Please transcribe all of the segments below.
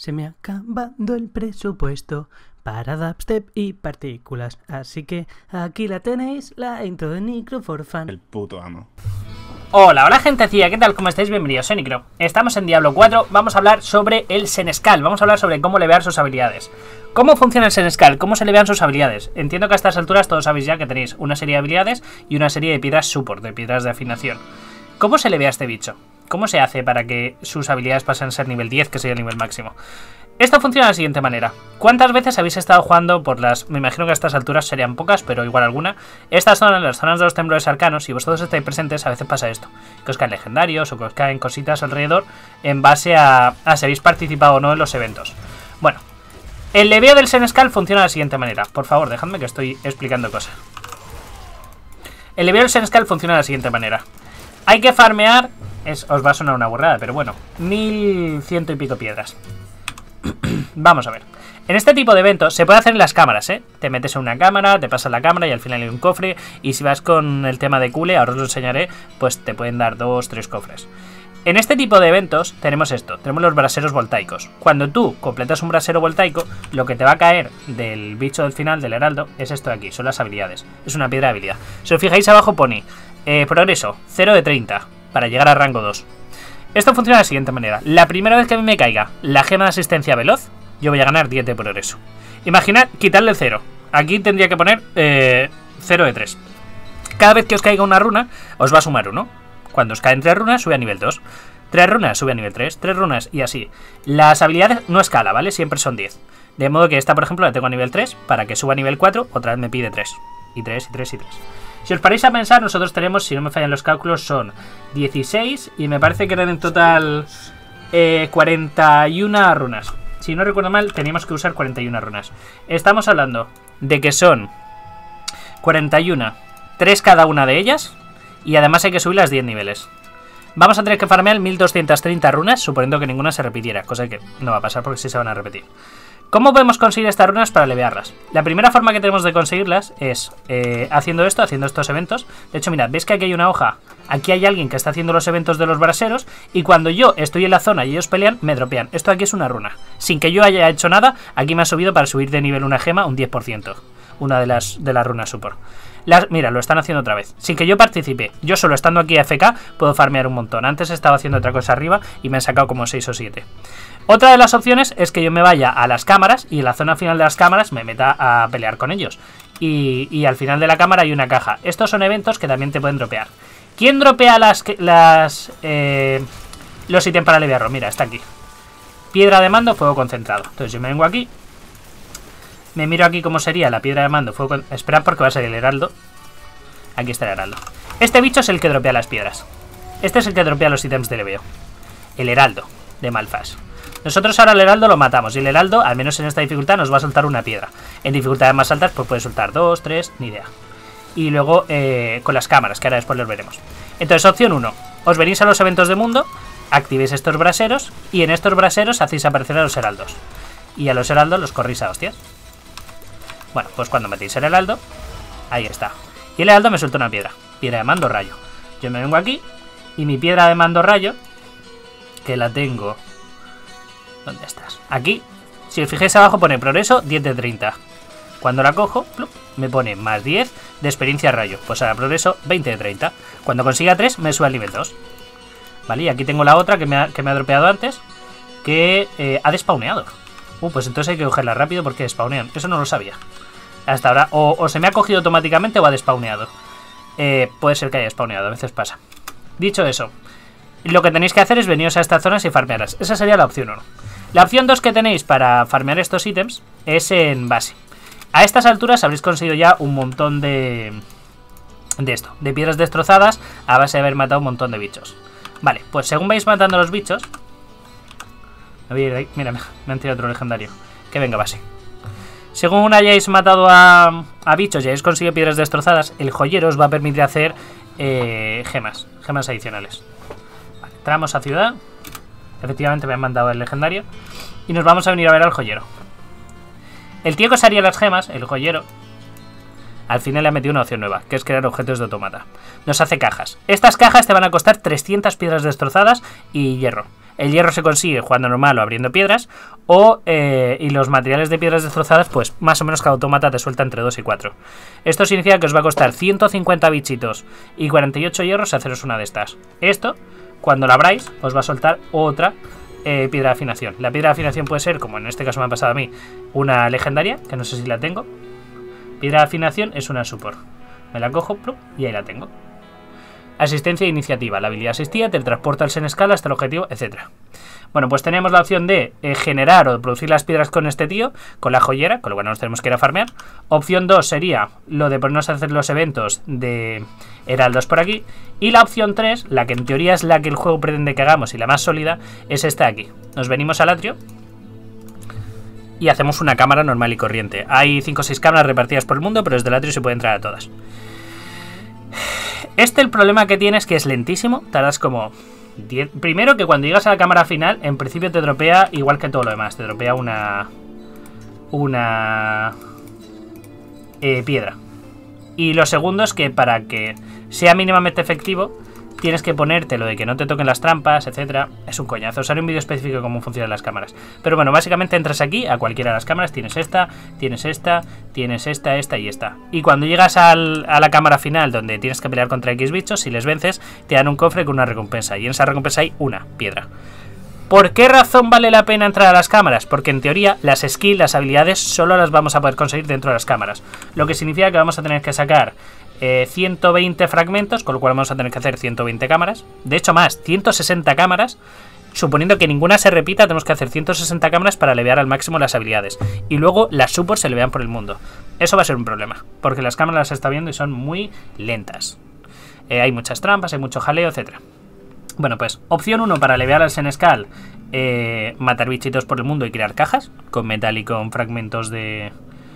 Se me ha acabado el presupuesto para dubstep y partículas. Así que aquí la tenéis, la intro de Nicro for Fun. El puto amo. Hola gentecilla, ¿qué tal? ¿Cómo estáis? Bienvenidos, soy Nicro. Estamos en Diablo 4, vamos a hablar sobre el Senescal, vamos a hablar sobre cómo levear sus habilidades. ¿Cómo funciona el Senescal? ¿Cómo se levean sus habilidades? Entiendo que a estas alturas todos sabéis ya que tenéis una serie de habilidades y una serie de piedras support, de piedras de afinación. ¿Cómo se levea este bicho? ¿Cómo se hace para que sus habilidades pasen a ser nivel 10, que sería el nivel máximo? Esto funciona de la siguiente manera. ¿Cuántas veces habéis estado jugando por las... Me imagino que a estas alturas serían pocas, pero igual alguna. Estas zonas, las zonas de los temblores arcanos, si vosotros estáis presentes, a veces pasa esto. Que os caen legendarios o que os caen cositas alrededor en base a si habéis participado o no en los eventos. Bueno, el leveo del Senescal funciona de la siguiente manera. Por favor, dejadme que estoy explicando cosas. El leveo del Senescal funciona de la siguiente manera. Hay que farmear... os va a sonar una burrada, pero bueno, 1100 y pico piedras. Vamos a ver. En este tipo de eventos se puede hacer en las cámaras, ¿eh? Te metes en una cámara, te pasas la cámara y al final hay un cofre. Y si vas con el tema de Cule, ahora os lo enseñaré, pues te pueden dar 2, 3 cofres. En este tipo de eventos tenemos esto, tenemos los braseros voltaicos. Cuando tú completas un brasero voltaico, lo que te va a caer del bicho del final, del heraldo, es esto de aquí, son las habilidades. Es una piedra de habilidad. Si os fijáis abajo pone progreso, 0 de 30, para llegar a rango 2. Esto funciona de la siguiente manera. La primera vez que a mí me caiga la gema de asistencia veloz, yo voy a ganar 10 de progreso. Imaginad quitarle el 0. Aquí tendría que poner 0 de 3. Cada vez que os caiga una runa, os va a sumar 1. Cuando os caen 3 runas, sube a nivel 2. 3 runas, sube a nivel 3. 3 runas y así. Las habilidades no escala, ¿vale? Siempre son 10. De modo que esta, por ejemplo, la tengo a nivel 3. Para que suba a nivel 4, otra vez me pide 3. Y 3, y 3, y 3. Si os paráis a pensar, nosotros tenemos, si no me fallan los cálculos, son 16 y me parece que eran en total 41 runas. Si no recuerdo mal, teníamos que usar 41 runas. Estamos hablando de que son 41, 3 cada una de ellas, y además hay que subir las 10 niveles. Vamos a tener que farmear 1230 runas, suponiendo que ninguna se repitiera, cosa que no va a pasar porque sí se van a repetir. ¿Cómo podemos conseguir estas runas para levearlas? La primera forma que tenemos de conseguirlas es haciendo esto, haciendo estos eventos. De hecho, mirad, ¿veis que aquí hay una hoja? Aquí hay alguien que está haciendo los eventos de los braseros y cuando yo estoy en la zona y ellos pelean, me dropean. Esto aquí es una runa. Sin que yo haya hecho nada, aquí me ha subido para subir de nivel una gema un 10%. Una de las runas support. Mira, lo están haciendo otra vez. Sin que yo participe, yo solo estando aquí AFK, puedo farmear un montón. Antes estaba haciendo otra cosa arriba y me han sacado como 6 o 7. Otra de las opciones es que yo me vaya a las cámaras y en la zona final de las cámaras me meta a pelear con ellos. Y al final de la cámara hay una caja. Estos son eventos que también te pueden dropear. ¿Quién dropea los ítems para levearlo? Mira, está aquí. Piedra de mando, fuego concentrado. Entonces yo me vengo aquí. Me miro aquí cómo sería la piedra de mando. Esperad porque va a salir el heraldo. Aquí está el heraldo. Este bicho es el que dropea las piedras. Este es el que dropea los ítems de leveo. El heraldo de Malphas. Nosotros ahora el heraldo lo matamos. Y el heraldo, al menos en esta dificultad, nos va a soltar una piedra. En dificultades más altas pues puede soltar 2, 3, ni idea. Y luego con las cámaras, que ahora después los veremos. Entonces, opción 1. Os venís a los eventos de mundo, activéis estos braseros y en estos braseros hacéis aparecer a los heraldos. Y a los heraldos los corréis a hostias. Bueno, pues cuando metéis el heraldo, ahí está. Y el heraldo me suelta una piedra. Piedra de mando rayo. Yo me vengo aquí y mi piedra de mando rayo, que la tengo... ¿Dónde estás? Aquí. Si os fijáis abajo pone progreso 10 de 30. Cuando la cojo, plup, me pone más 10 de experiencia rayo. Pues ahora progreso 20 de 30. Cuando consiga 3 me sube al nivel 2. Vale, y aquí tengo la otra que me ha dropeado antes, que ha despawneado. Pues entonces hay que cogerla rápido porque despawnean. Eso no lo sabía. Hasta ahora o se me ha cogido automáticamente o ha despawneado. Puede ser que haya despawneado, a veces pasa. Dicho eso, lo que tenéis que hacer es veniros a estas zonas y farmearlas. Esa sería la opción 1. La opción 2 que tenéis para farmear estos ítems es en base. A estas alturas habréis conseguido ya un montón de piedras destrozadas a base de haber matado un montón de bichos. Vale, pues según vais matando a los bichos... Mira, me han tirado otro legendario. Que venga base. Según hayáis matado a bichos y hayáis conseguido piedras destrozadas, el joyero os va a permitir hacer gemas adicionales. Vale, entramos a ciudad. Efectivamente me han mandado el legendario. Y nos vamos a venir a ver al joyero. El tío que os haría las gemas, el joyero, al final le ha metido una opción nueva, que es crear objetos de automata. Nos hace cajas. Estas cajas te van a costar 300 piedras destrozadas y hierro. El hierro se consigue jugando normal o abriendo piedras. Y los materiales de piedras destrozadas, pues más o menos cada autómata te suelta entre 2 y 4. Esto significa que os va a costar 150 bichitos y 48 hierros haceros una de estas. Esto, cuando la abráis, os va a soltar otra piedra de afinación. La piedra de afinación puede ser, como en este caso me ha pasado a mí, una legendaria, que no sé si la tengo. Piedra de afinación es una support. Me la cojo, plum, y ahí la tengo. Asistencia e iniciativa. La habilidad asistida te transporta al Senescal hasta el objetivo, etc. Bueno, pues tenemos la opción de generar o producir las piedras con este tío, con la joyera, con lo cual nos tenemos que ir a farmear. Opción 2 sería lo de ponernos a hacer los eventos de heraldos por aquí. Y la opción 3, la que en teoría es la que el juego pretende que hagamos y la más sólida, es esta de aquí. Nos venimos al atrio y hacemos una cámara normal y corriente. Hay 5 o 6 cámaras repartidas por el mundo, pero desde el atrio se puede entrar a todas. El problema que tiene es que es lentísimo, tardas como 10. Primero que cuando llegas a la cámara final, en principio te dropea igual que todo lo demás, te dropea una piedra. Y lo segundo es que para que sea mínimamente efectivo, tienes que ponerte lo de que no te toquen las trampas, etcétera. Es un coñazo. Os haré un vídeo específico de cómo funcionan las cámaras. Pero bueno, básicamente entras aquí a cualquiera de las cámaras. Tienes esta, tienes esta, tienes esta y esta. Y cuando llegas a la cámara final, donde tienes que pelear contra X bichos, si les vences, te dan un cofre con una recompensa. Y en esa recompensa hay una piedra. ¿Por qué razón vale la pena entrar a las cámaras? Porque en teoría las skills, las habilidades, solo las vamos a poder conseguir dentro de las cámaras. Lo que significa que vamos a tener que sacar 120 fragmentos, con lo cual vamos a tener que hacer 120 cámaras. De hecho más, 160 cámaras. Suponiendo que ninguna se repita, tenemos que hacer 160 cámaras para elevar al máximo las habilidades. Y luego las supports se elevan por el mundo. Eso va a ser un problema, porque las cámaras las está viendo y son muy lentas. Hay muchas trampas, hay mucho jaleo, etcétera. Bueno, pues opción 1 para elevar al Senescal, matar bichitos por el mundo y crear cajas con metal y con fragmentos de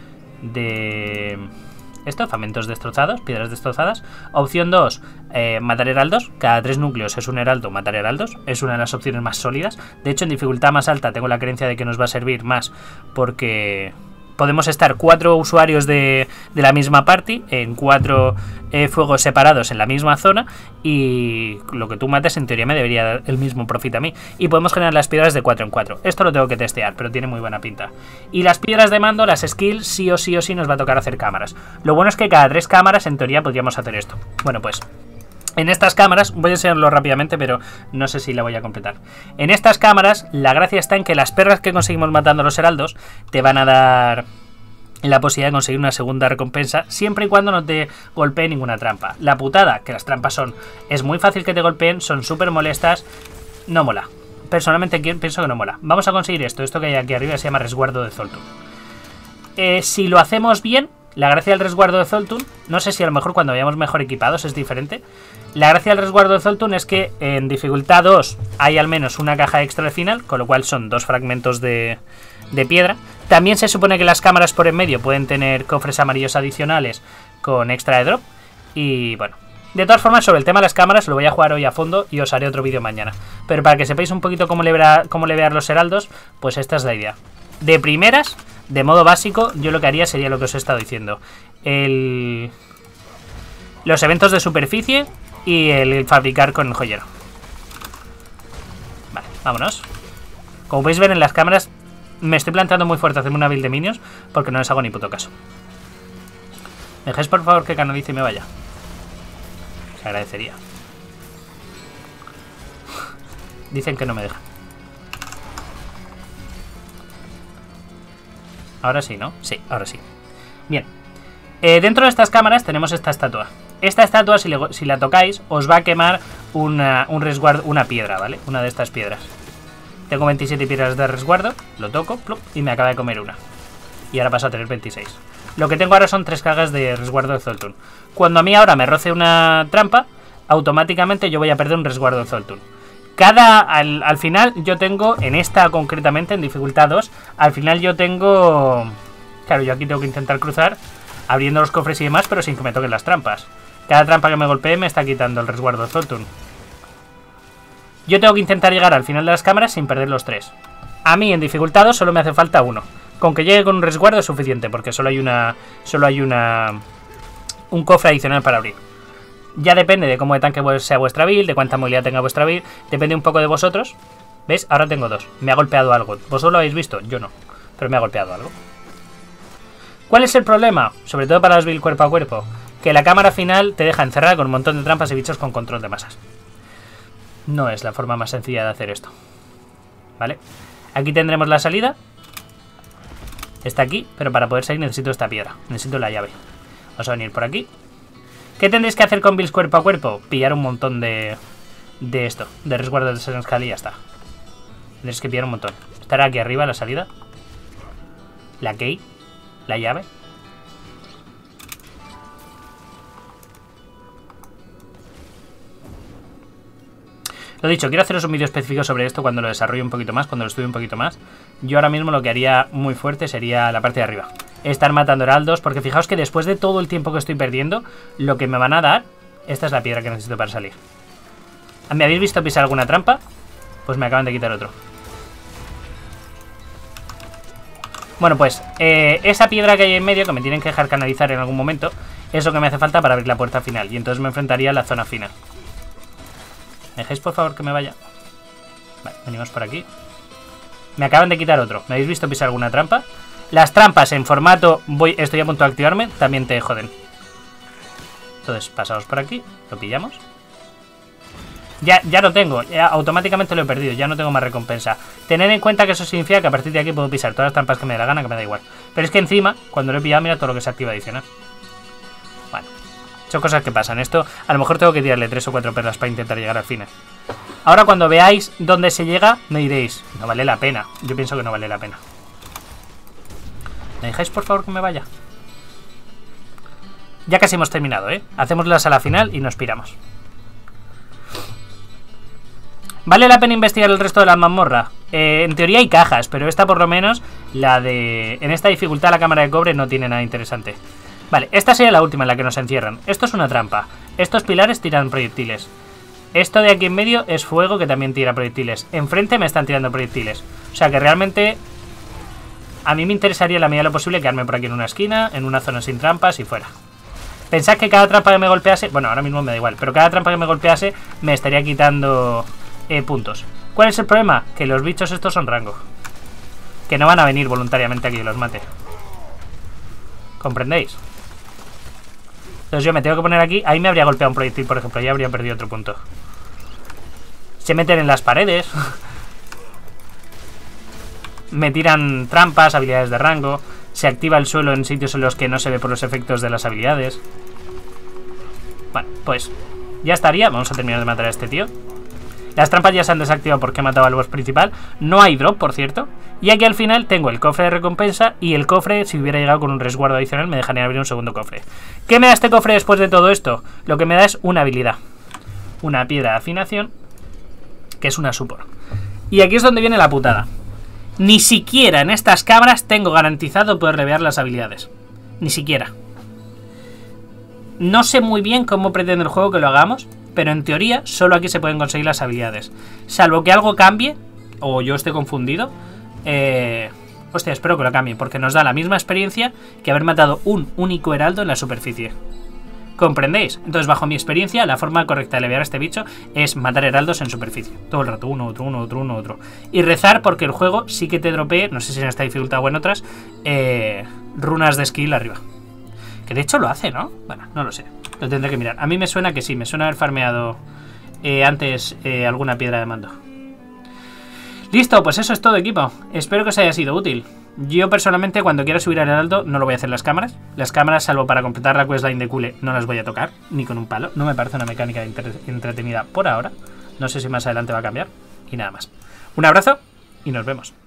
fragmentos destrozados, piedras destrozadas. Opción 2, matar heraldos. Cada 3 núcleos es un heraldo, matar heraldos. Es una de las opciones más sólidas. De hecho, en dificultad más alta tengo la creencia de que nos va a servir más, porque podemos estar 4 usuarios de la misma party en 4 fuegos separados en la misma zona, y lo que tú mates en teoría me debería dar el mismo profit a mí. Y podemos generar las piedras de 4 en 4. Esto lo tengo que testear, pero tiene muy buena pinta. Y las piedras de mando, las skills, sí o sí nos va a tocar hacer cámaras. Lo bueno es que cada 3 cámaras en teoría podríamos hacer esto. Bueno, pues en estas cámaras, voy a enseñarlo rápidamente, pero no sé si la voy a completar. En estas cámaras, la gracia está en que las perras que conseguimos matando a los heraldos te van a dar la posibilidad de conseguir una segunda recompensa, siempre y cuando no te golpee ninguna trampa. La putada, que las trampas es muy fácil que te golpeen, son súper molestas, no mola. Personalmente pienso que no mola. Vamos a conseguir esto que hay aquí arriba se llama resguardo de Zoltun. Si lo hacemos bien, la gracia del resguardo de Zoltun, no sé si a lo mejor cuando vayamos mejor equipados es diferente. La gracia del resguardo de Zoltun es que en dificultad 2 hay al menos una caja extra al final, con lo cual son 2 fragmentos de piedra. También se supone que las cámaras por en medio pueden tener cofres amarillos adicionales con extra de drop. Y bueno, de todas formas, sobre el tema de las cámaras lo voy a jugar hoy a fondo y os haré otro vídeo mañana. Pero para que sepáis un poquito cómo levear los heraldos, pues esta es la idea. De primeras, de modo básico, yo lo que haría sería lo que os he estado diciendo. Los eventos de superficie y el fabricar con el joyero. Vale, vámonos. Como podéis ver en las cámaras, me estoy planteando muy fuerte hacerme una build de minions porque no les hago ni puto caso. ¿Me dejáis por favor que canalice y me vaya? Se agradecería. Dicen que no me dejan. Ahora sí, ¿no? Sí, ahora sí. Bien. Dentro de estas cámaras tenemos esta estatua. Esta estatua, si la tocáis, os va a quemar un resguardo, una piedra, ¿vale? Una de estas piedras. Tengo 27 piedras de resguardo, lo toco, plop, y me acaba de comer una. Y ahora paso a tener 26. Lo que tengo ahora son 3 cargas de resguardo de Zoltun. Cuando a mí ahora me roce una trampa, automáticamente yo voy a perder un resguardo de Zoltun. Al final yo tengo, en esta concretamente, en dificultad 2, al final yo tengo... Claro, yo aquí tengo que intentar cruzar, abriendo los cofres y demás, pero sin que me toquen las trampas. Cada trampa que me golpee me está quitando el resguardo de Zoltun. Yo tengo que intentar llegar al final de las cámaras sin perder los 3. A mí en dificultad 2 solo me hace falta 1. Con que llegue con un resguardo es suficiente, porque solo hay un cofre adicional para abrir. Ya depende de cómo de tanque sea vuestra build, de cuánta movilidad tenga vuestra build, depende un poco de vosotros. ¿Ves? Ahora tengo 2. Me ha golpeado algo. ¿Vosotros lo habéis visto? Yo no. Pero me ha golpeado algo. ¿Cuál es el problema? Sobre todo para los build cuerpo a cuerpo. Que la cámara final te deja encerrada con un montón de trampas y bichos con control de masas. No es la forma más sencilla de hacer esto. ¿Vale? Aquí tendremos la salida. Está aquí, pero para poder salir necesito esta piedra. Necesito la llave. Vamos a venir por aquí. ¿Qué tendréis que hacer con builds cuerpo a cuerpo? Pillar un montón de esto. De resguardo de Senescal y ya está. Tendréis que pillar un montón. Estará aquí arriba la salida. La key. La llave. Lo dicho, quiero haceros un vídeo específico sobre esto cuando lo desarrolle un poquito más, cuando lo estudie un poquito más. Yo ahora mismo lo que haría muy fuerte sería la parte de arriba. Estar matando heraldos, porque fijaos que después de todo el tiempo que estoy perdiendo, lo que me van a dar, esta es la piedra que necesito para salir. ¿Me habéis visto pisar alguna trampa? Pues me acaban de quitar otro. Bueno, pues esa piedra que hay en medio, que me tienen que dejar canalizar en algún momento, es lo que me hace falta para abrir la puerta final. Y entonces me enfrentaría a la zona final. ¿Me dejáis por favor que me vaya? Vale, venimos por aquí. Me acaban de quitar otro. ¿Me habéis visto pisar alguna trampa? Las trampas en formato estoy a punto de activarme también te joden. Entonces pasamos por aquí. Lo pillamos. Ya lo tengo, ya automáticamente lo he perdido, ya no tengo más recompensa. Tened en cuenta que eso significa que a partir de aquí puedo pisar todas las trampas que me dé la gana, que me da igual. Pero es que encima, cuando lo he pillado, mira todo lo que se activa adicional. Bueno, son cosas que pasan. Esto, a lo mejor tengo que tirarle 3 o 4 perlas para intentar llegar al final. Ahora cuando veáis dónde se llega, me diréis, no vale la pena. Yo pienso que no vale la pena. ¿Me dejáis por favor que me vaya? Ya casi hemos terminado, ¿eh? Hacemos la sala final y nos piramos. ¿Vale la pena investigar el resto de la mazmorra? En teoría hay cajas, pero esta por lo menos, la de... En esta dificultad la cámara de cobre no tiene nada interesante. Vale, esta sería la última en la que nos encierran. Esto es una trampa. Estos pilares tiran proyectiles. Esto de aquí en medio es fuego que también tira proyectiles. Enfrente me están tirando proyectiles. O sea que realmente... A mí me interesaría en la medida de lo posible quedarme por aquí en una esquina, en una zona sin trampas y fuera. Pensad que cada trampa que me golpease... Bueno, ahora mismo me da igual, pero cada trampa que me golpease me estaría quitando... puntos. ¿Cuál es el problema? Que los bichos estos son rango. Que no van a venir voluntariamente aquí y los mate. ¿Comprendéis? Entonces yo me tengo que poner aquí. Ahí me habría golpeado un proyectil, por ejemplo. Ya habría perdido otro punto. Se meten en las paredes. Me tiran trampas, habilidades de rango. Se activa el suelo en sitios en los que no se ve por los efectos de las habilidades. Bueno, pues ya estaría. Vamos a terminar de matar a este tío. Las trampas ya se han desactivado porque he matado al boss principal. No hay drop, por cierto. Y aquí al final tengo el cofre de recompensa. Y el cofre, si hubiera llegado con un resguardo adicional, me dejaría abrir un segundo cofre. ¿Qué me da este cofre después de todo esto? Lo que me da es una habilidad. Una piedra de afinación, que es una support. Y aquí es donde viene la putada. Ni siquiera en estas cámaras tengo garantizado poder revelar las habilidades. Ni siquiera. No sé muy bien cómo pretende el juego que lo hagamos, pero en teoría solo aquí se pueden conseguir las habilidades. Salvo que algo cambie, o yo esté confundido. Hostia, espero que lo cambie, porque nos da la misma experiencia que haber matado un único heraldo en la superficie. ¿Comprendéis? Entonces, bajo mi experiencia, la forma correcta de levear a este bicho es matar heraldos en superficie. Todo el rato, uno, otro, uno, otro, uno, otro. Y rezar porque el juego sí que te dropee, no sé si en esta dificultad o en otras, runas de skill arriba. Que de hecho lo hace, ¿no? Bueno, no lo sé. Lo tendré que mirar. A mí me suena que sí, me suena haber farmeado antes alguna piedra de mando. Listo, pues eso es todo, equipo. Espero que os haya sido útil. Yo personalmente cuando quiera subir al heraldo no lo voy a hacer en las cámaras. Las cámaras, salvo para completar la questline de Cule, no las voy a tocar, ni con un palo. No me parece una mecánica entretenida por ahora. No sé si más adelante va a cambiar. Y nada más. Un abrazo y nos vemos.